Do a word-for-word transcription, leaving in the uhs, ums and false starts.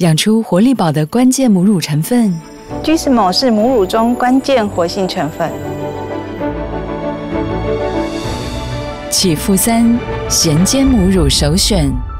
养出活力宝的关键母乳成分。 G S M O 是母乳中关键活性成分。 启肤三衔接母乳首选。